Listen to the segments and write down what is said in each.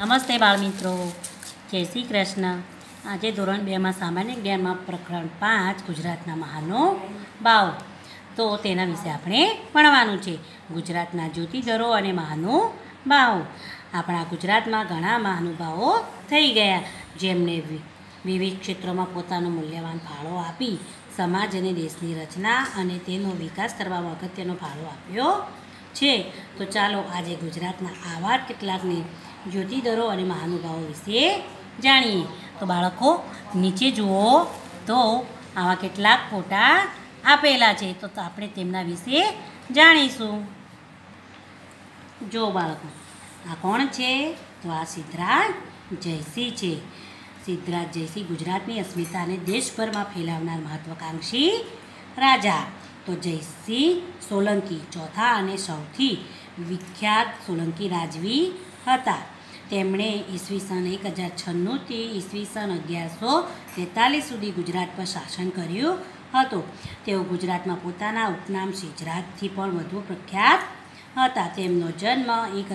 નમસ્તે બાળમિત્રો, જય શ્રી કૃષ્ણ. આજે ધોરણ 2માં સામાન્ય જ્ઞાનમાં પ્રકરણ 5 ગુજરાતના મહાનુભાવો, તો તેના વિશે આપણે ભણવાનું છે. ગુજરાતના જ્યોતિધરો અને મહાનુભાવો. આપણા ગુજરાતમાં ઘણા મહાનુભાવો થઈ ગયા, જેમણે વિવિધ ક્ષેત્રોમાં પોતાનો મૂલ્યવાન ફાળો આપી સમાજ અને દેશની રચના અને તેનો વિકાસ કરવામાં અગત્યનો ફાળો આપ્યો છે. તો ચાલો આજે ગુજરાતના આવા કેટલાકની જ્યોતિધરો અને મહાનુભાવો વિશે જાણીએ. તો બાળકો નીચે જુઓ, તો આવા કેટલાક ફોટા આપેલા છે, તો આપણે તેમના વિશે જાણીશું. જો બાળકો, આ કોણ છે? તો આ સિદ્ધરાજ જયસિંહ છે. સિદ્ધરાજ જયસિંહ ગુજરાતની અસ્મિતાને દેશભરમાં ફેલાવનાર મહત્વાકાંક્ષી રાજા. તો જયસિંહ સોલંકી ચોથા અને સૌથી વિખ્યાત સોલંકી રાજવી હતા. તેમણે ઈસવીસન 1096થી ઈસવીસન 1143 સુધી ગુજરાત પર શાસન કર્યું હતું. તેઓ ગુજરાતમાં પોતાના ઉપનામ સિદ્ધરાજથી પણ વધુ પ્રખ્યાત હતા. તેમનો જન્મ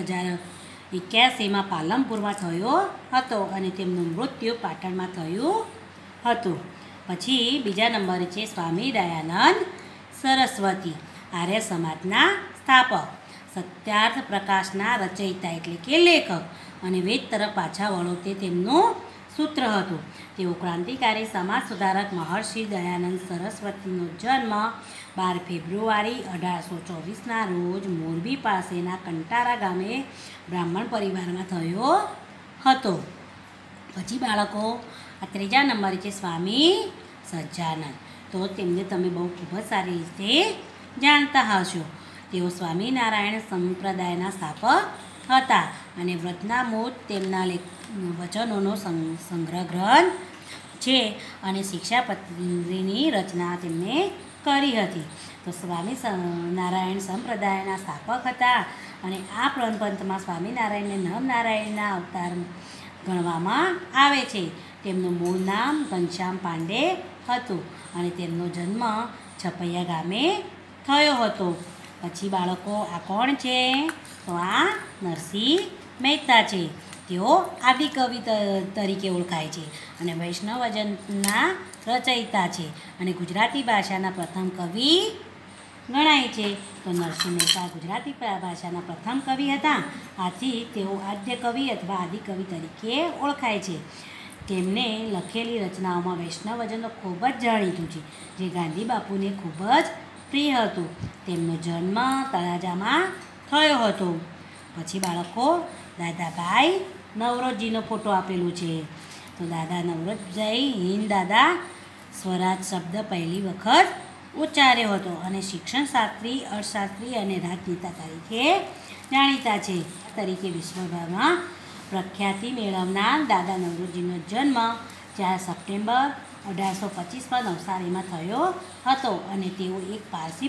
1081માં પાલનપુરમાં થયો હતો અને તેમનું મૃત્યુ પાટણમાં થયું હતું. પછી બીજા નંબરે છે સ્વામી દયાનંદ સરસ્વતી, આર્ય સમાજના સ્થાપક, સત્યાર્થ પ્રકાશના રચયિતા એટલે કે લેખક, અને વેદ તરફ પાછા વળો તે તેમનું સૂત્ર હતું. તેઓ ક્રાંતિકારી સમાજ સુધારક મહર્ષિ દયાનંદ સરસ્વતીનો જન્મ 12 ફેબ્રુઆરી 1824ના રોજ મોરબી પાસેના કંટારા ગામે બ્રાહ્મણ પરિવારમાં થયો હતો. પછી બાળકો, આ ત્રીજા નંબરે છે સ્વામી સહજાનંદ. તો તેમને તમે બહુ ખૂબ જ સારી રીતે જાણતા હશો. તેઓ સ્વામિનારાયણ સંપ્રદાયના સ્થાપક હતા અને વ્રતનામૃત તેમના વચનોનો સંગ્રહ ગ્રંથ છે અને શિક્ષાપત્રીની રચના તેમને કરી હતી. તો સ્વામી નારાયણ સંપ્રદાયના સ્થાપક હતા અને આ પંથમાં સ્વામિનારાયણને નવનારાયણના અવતાર ગણવામાં આવે છે. તેમનું મૂળ નામ ઘનશ્યામ પાંડે હતું અને તેમનો જન્મ છપૈયા ગામે થયો હતો. પછી બાળકો, આ કોણ છે? તો આ નરસિંહ મહેતા છે. તેઓ આદિકવિ તરીકે ઓળખાય છે અને વૈષ્ણવજનના રચયિતા છે અને ગુજરાતી ભાષાના પ્રથમ કવિ ગણાય છે. તો નરસિંહ મહેતા ગુજરાતી ભાષાના પ્રથમ કવિ હતા. આથી તેઓ આદ્ય કવિ અથવા આદિકવિ તરીકે ઓળખાય છે. તેમને લખેલી રચનાઓમાં વૈષ્ણવજન ખૂબ જ જાણીતું છે, જે ગાંધી બાપુને ખૂબ જ પ્રિય હતું. તેમનો જન્મ તળાજામાં થયો હતો. પછી બાળકો, દાદાભાઈ નવરોજીનો ફોટો આપેલો છે. તો દાદા નવરોજી હિન્દ દાદા સ્વરાજ શબ્દ પહેલી વખત ઉચ્ચાર્યો હતો અને શિક્ષણશાસ્ત્રી, અર્થશાસ્ત્રી અને રાજનેતા તરીકે જાણીતા છે. તરીકે વિશ્વભરમાં પ્રખ્યાતિ મેળવનાર દાદા નવરોજીનો જન્મ 4 સપ્ટેમ્બર 1825માં નવસારીમાં થયો હતો અને તેઓ એક પારસી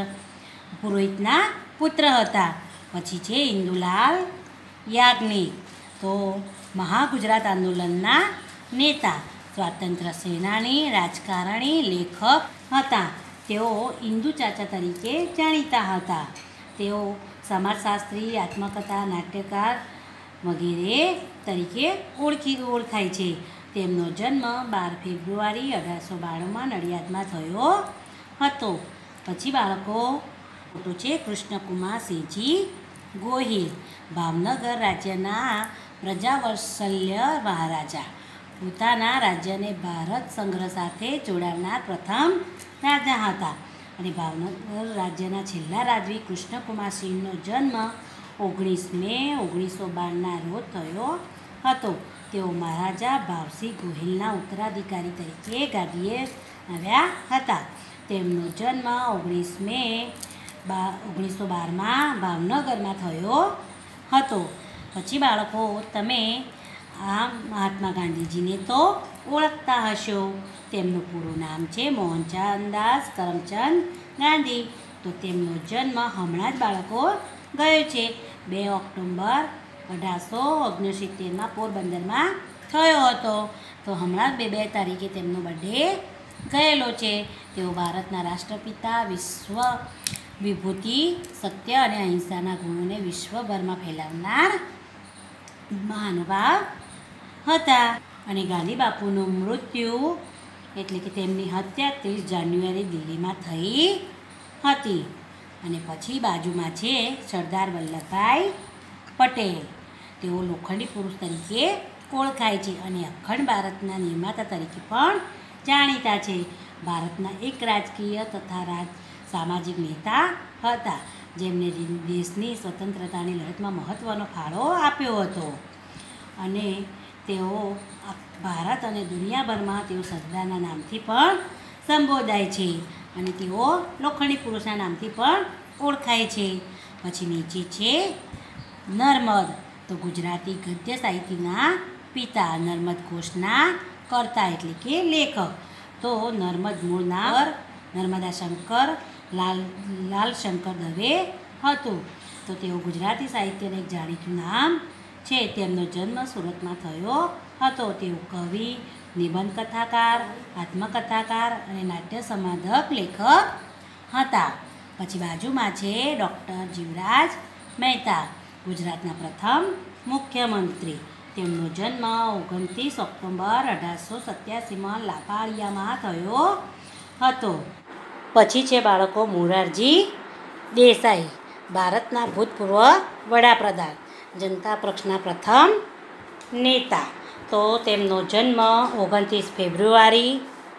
પુરોહિતના પુત્ર હતા. પછી છે ઇન્દુલાલ યાજ્ઞિક. તો મહાગુજરાત આંદોલનના નેતા, સ્વાતંત્ર્ય સેનાની, રાજકારણી, લેખક હતા. તેઓ ઇન્દુ ચાચા તરીકે જાણીતા હતા. તેઓ સમાજશાસ્ત્રી, આત્મકથા, નાટ્યકાર વગેરે તરીકે ઓળખાય છે. તેમનો જન્મ 12 ફેબ્રુઆરી 1892માં નડિયાદમાં થયો હતો. પછી બાળકો, ફોટો છે કૃષ્ણકુમારસિંહજી ગોહિલ, ભાવનગર રાજ્યના પ્રજાવત્સલ્ય મહારાજા. પોતાના રાજ્યને ભારત સંઘ સાથે જોડાવનાર પ્રથમ રાજા હતા અને ભાવનગર રાજ્યના છેલ્લા રાજવી કૃષ્ણકુમારસિંહનો જન્મ 19 મે 1912ના રોજ થયો હતો. તેઓ મહારાજા ભાવસિંહ ગોહિલના ઉત્તરાધિકારી તરીકે ગાદીએ આવ્યા હતા. તેમનો જન્મ 19 મે 1912માં ભાવનગરમાં થયો હતો. પછી બાળકો, તમે આ મહાત્મા ગાંધીજીને તો ઓળખતા હશો. તેમનું પૂરું નામ છે મોહનદાસ કરમચંદ ગાંધી. તો તેમનો જન્મ હમણાં જ બાળકો ગયો છે 2 ઓક્ટોબર 1869માં પોરબંદરમાં થયો હતો. તો હમણાં જ 2 તારીખે તેમનો બર્થડે ગયેલો છે. તેઓ ભારતના રાષ્ટ્રપિતા, વિશ્વ વિભૂતિ, સત્ય અને અહિંસાના ગુણોને વિશ્વભરમાં ફેલાવનાર મહાનુભાવ હતા. અને ગાંધી બાપુનું મૃત્યુ એટલે કે તેમની હત્યા 30 જાન્યુઆરી દિલ્હીમાં થઈ હતી. અને પછી બાજુમાં છે સરદાર વલ્લભભાઈ પટેલ. તેઓ લોખંડી પુરુષ તરીકે ઓળખાય છે અને અખંડ ભારતના નિર્માતા તરીકે પણ જાણીતા છે. ભારતના એક રાજકીય તથા સામાજિક નેતા હતા, જેમને દેશની સ્વતંત્રતાની લડતમાં મહત્ત્વનો ફાળો આપ્યો હતો. અને તેઓ ભારત અને દુનિયાભરમાં તેઓ સરદારના નામથી પણ સંબોધાય છે અને તેઓ લોખંડી પુરુષના નામથી પણ ઓળખાય છે. પછી નીચે છે નર્મદ. તો ગુજરાતી ગદ્ય સાહિત્યના પિતા, નર્મદ ઘોષના કર્તા એટલે કે લેખક. તો નર્મદ મૂળ નામ નર્મદા શંકર લાલ શંકર દવે હતું. તો તેઓ ગુજરાતી સાહિત્યનું એક જાણીતું નામ છે. તેમનો જન્મ સુરતમાં થયો હતો. તેઓ કવિ, નિબંધ કથાકાર, આત્મકથાકાર અને નાટ્ય સંવાદક લેખક હતા. પછી બાજુમાં છે ડૉક્ટર જીવરાજ મહેતા, ગુજરાતના પ્રથમ મુખ્યમંત્રી. તેમનો જન્મ 29 ઓક્ટોબર 1887માં લાપાળિયામાં થયો હતો. પછી છે બાળકો મોરારજી દેસાઈ, ભારતના ભૂતપૂર્વ વડાપ્રધાન, જનતા પક્ષના પ્રથમ નેતા. તો તેમનો જન્મ 29 ફેબ્રુઆરી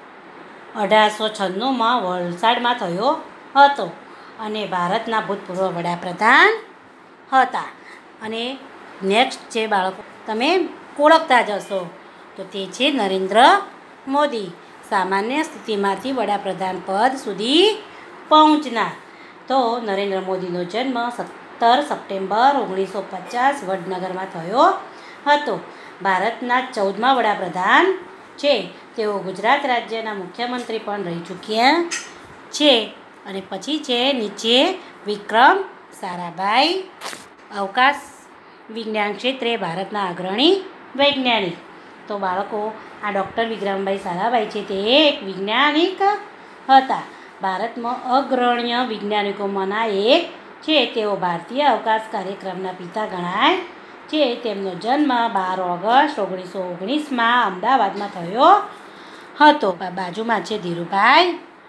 1896માં વલસાડમાં થયો હતો અને ભારતના ભૂતપૂર્વ વડાપ્રધાન હતા. અને નેક્સ્ટ છે બાળકો, તમે ઓળખતા જશો તો તે છે નરેન્દ્ર મોદી, સામાન્ય સ્થિતિમાંથી વડાપ્રધાન પદ સુધી પહોંચનાર. તો નરેન્દ્ર મોદીનો જન્મ 17 સપ્ટેમ્બર 1950 વડનગરમાં થયો હતો. ભારતના 14મા વડાપ્રધાન છે. તેઓ ગુજરાત રાજ્યના મુખ્યમંત્રી પણ રહી ચૂક્યા છે. અને પછી છે નીચે વિક્રમ સારાભાઈ, અવકાશ વિજ્ઞાન ક્ષેત્રે ભારતના અગ્રણી વૈજ્ઞાનિક. તો બાળકો, આ ડૉક્ટર વિક્રમભાઈ સારાભાઈ છે તે એક વૈજ્ઞાનિક હતા. ભારતમાં અગ્રણ્ય વૈજ્ઞાનિકોમાંના એક છે. તેઓ ભારતીય અવકાશ કાર્યક્રમના પિતા ગણાય છે. તેમનો જન્મ 12 ઓગસ્ટ 1919માં અમદાવાદમાં થયો હતો. બાજુમાં છે ધીરુભાઈ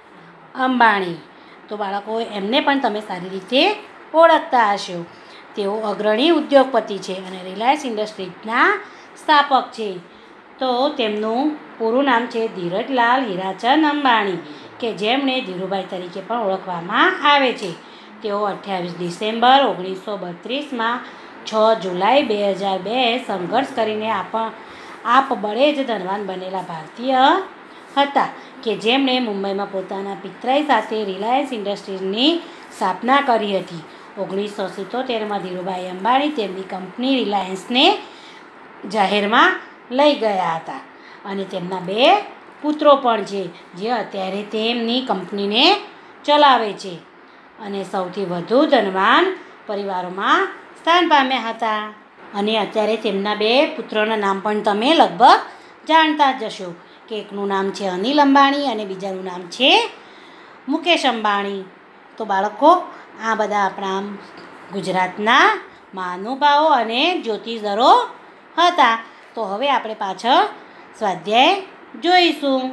અંબાણી. તો બાળકો, એમને પણ તમે સારી રીતે ઓળખતા હશો. તેઓ અગ્રણી ઉદ્યોગપતિ છે અને રિલાયન્સ ઇન્ડસ્ટ્રીઝના સ્થાપક છે. તો તેમનું પૂરું નામ છે ધીરજલાલ હીરાચંદ અંબાણી, કે જેમણે ધીરુભાઈ તરીકે પણ ઓળખવામાં આવે છે. તેઓ 28 ડિસેમ્બર 1932માં 6 જુલાઈ 2002 સંઘર્ષ કરીને આપબળે જ ધનવાન બનેલા ભારતીય હતા, કે જેમણે મુંબઈમાં પોતાના પિતરાઈ સાથે રિલાયન્સ ઇન્ડસ્ટ્રીઝની સ્થાપના કરી હતી. 1977માં ધીરુભાઈ અંબાણી તેમની કંપની રિલાયન્સને જાહેરમાં લઈ ગયા હતા અને તેમના 2 પુત્રો પણ છે, જે અત્યારે તેમની કંપનીને ચલાવે છે અને સૌથી વધુ ધનવાન પરિવારોમાં સ્થાન પામ્યા હતા. અને અત્યારે તેમના 2 પુત્રોના નામ પણ તમે લગભગ જાણતા જ જશો, કે એકનું નામ છે અનિલ અંબાણી અને બીજાનું નામ છે મુકેશ અંબાણી. તો બાળકો, આ બધા આપણા ગુજરાતના મહાનુભાવો અને જ્યોતિષરો હતા. તો હવે આપણે પાછળ સ્વાધ્યાય જોઈશું.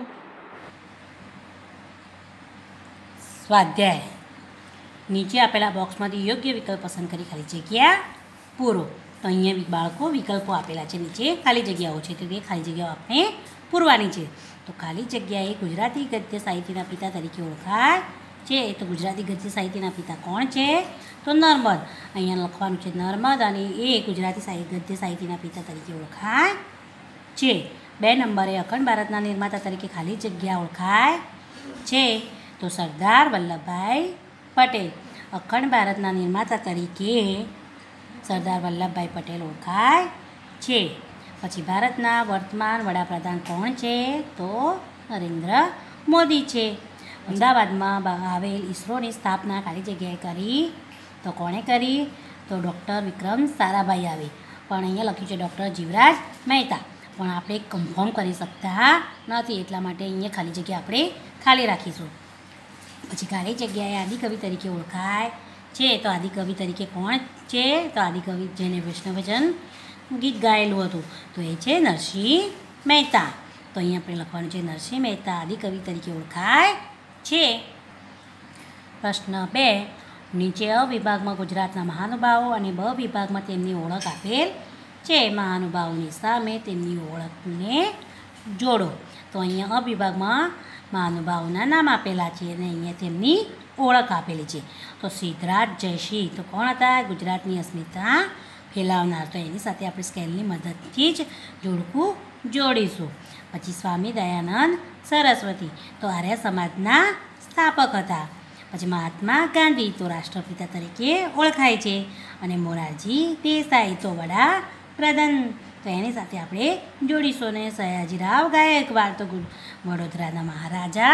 સ્વાધ્યાય. નીચે આપેલા બોક્સમાંથી યોગ્ય વિકલ્પ પસંદ કરી ખાલી જગ્યા પૂરો. તો અહીંયા બાળકો વિકલ્પો આપેલા છે, નીચે ખાલી જગ્યાઓ છે, તો તે ખાલી જગ્યાઓ આપણે પૂરવાની છે. તો ખાલી જગ્યાએ ગુજરાતી ગદ્ય સાહિત્યના પિતા તરીકે ઓળખાય છે. તો ગુજરાતી ગદ્ય સાહિત્યના પિતા કોણ છે? તો નર્મદ. અહીંયા લખવાનું છે નર્મદ, અને એ ગુજરાતી ગદ્ય સાહિત્યના પિતા તરીકે ઓળખાય છે. 2 નંબરે અખંડ ભારતના નિર્માતા તરીકે ખાલી જગ્યા ઓળખાય છે. તો સરદાર વલ્લભભાઈ પટેલ. અખંડ ભારતના નિર્માતા તરીકે સરદાર વલ્લભભાઈ પટેલ ઓળખાય છે. પછી ભારતના વર્તમાન વડાપ્રધાન કોણ છે? તો નરેન્દ્ર મોદી છે. અમદાવાદમાં આવેલ ઇસરોની સ્થાપના ખાલી જગ્યાએ કરી. તો કોણે કરી? તો ડૉક્ટર વિક્રમ સારાભાઈ આવી. પણ અહીંયા લખ્યું છે ડૉક્ટર જીવરાજ મહેતા, પણ આપણે કન્ફર્મ કરી શકતા નથી, એટલા માટે અહીંયા ખાલી જગ્યા આપણે ખાલી રાખીશું. પછી ખાલી જગ્યાએ આદિકવિ તરીકે ઓળખાય છે. તો આદિકવિ તરીકે કોણ છે? તો આદિકવિ જેને વૈષ્ણવજન ગીત ગાયેલું હતું, તો એ છે નરસિંહ મહેતા. તો અહીંયા આપણે લખવાનું છે નરસિંહ મહેતા આદિકવિ તરીકે ઓળખાય છે. પ્રશ્ન 2. નીચે અ વિભાગમાં ગુજરાતના મહાનુભાવો અને બ વિભાગમાં તેમની ઓળખ આપેલ છે. મહાનુભાવોની સામે તેમની ઓળખને જોડો. તો અહીંયા અ વિભાગમાં મહાનુભાવોના નામ આપેલા છે અને અહીંયા તેમની ઓળખ આપેલી છે. તો સિદ્ધરાજ જયસિંહ તો કોણ હતા? ગુજરાતની અસ્મિતા ફેલાવનાર. તો એની સાથે આપણે સ્કેલની મદદથી જ જોડકું જોડીશું. પછી સ્વામી દયાનંદ સરસ્વતી તો આર્ય સમાજના સ્થાપક હતા. પછી મહાત્મા ગાંધી તો રાષ્ટ્રપિતા તરીકે ઓળખાય છે. અને મોરારજી દેસાઈ તો વડાપ્રધાન. તો એની સાથે આપણે જોડીશું. ને સયાજીરાવ ગાયકવાડ તો વડોદરાના મહારાજા.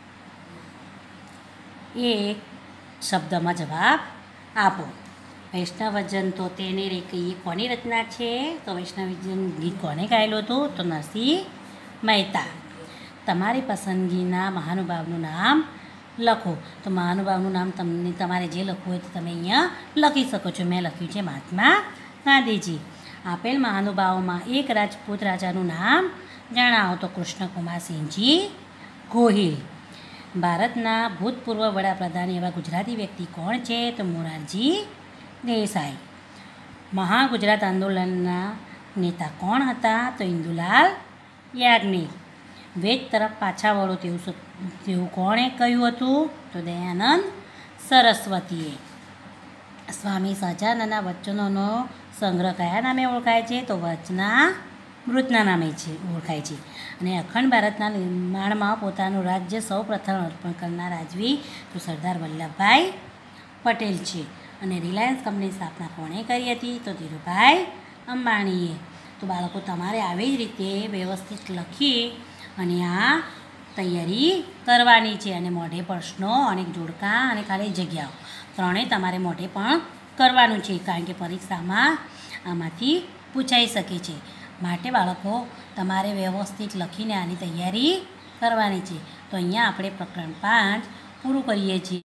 એક શબ્દમાં જવાબ આપો. વૈષ્ણવજન તો તેને રે કહીએ કોની રચના છે? તો વૈષ્ણવજન ગીત કોને ગાયેલું હતું? તો નરસિંહ મહેતા. તમારી પસંદગીના મહાનુભાવનું નામ લખો. તો મહાનુભાવનું નામ તમને તમારે જે લખવું હોય તો તમે અહીંયા લખી શકો છો. મેં લખ્યું છે મહાત્મા ગાંધીજી. આપેલ મહાનુભાવોમાં એક રાજપૂત રાજાનું નામ જણાવો. તો કૃષ્ણકુમારસિંહજી ગોહિલ. ભારતના ભૂતપૂર્વ વડાપ્રધાન એવા ગુજરાતી વ્યક્તિ કોણ છે? તો મોરારજી દેસાઈ. મહાગુજરાત આંદોલનના નેતા કોણ હતા? તો ઇન્દુલાલ યાજ્ઞિક. વેદ તરફ પાછા વળો તેવું કોણે કહ્યું હતું? તો દયાનંદ સરસ્વતીએ. સ્વામી સહજાનંદના વચનોનો સંગ્રહ કયા નામે ઓળખાય છે? તો વચનામૃતના નામે ઓળખાય છે. અને અખંડ ભારતના નિર્માણમાં પોતાનું રાજ્ય સૌ પ્રથમ અર્પણ કરનાર રાજવી તો સરદાર વલ્લભભાઈ પટેલ છે. અને રિલાયન્સ કંપનીની સ્થાપના કોણે કરી હતી? તો ધીરુભાઈ અંબાણીએ. તો બાળકો તમારે આવી જ રીતે વ્યવસ્થિત લખી અને આ તૈયારી કરવાની છે. અને મોઢે પ્રશ્નો અને જોડકા અને ખાલી જગ્યાઓ ત્રણેય તમારે મોઢે પણ કરવાનું છે, કારણ કે પરીક્ષામાં આમાંથી પૂછાઈ શકે છે. માટે બાળકો તમારે વ્યવસ્થિત લખીને આની તૈયારી કરવાની છે. તો અહીંયા આપણે પ્રકરણ 5 પૂરું કરીએ છીએ.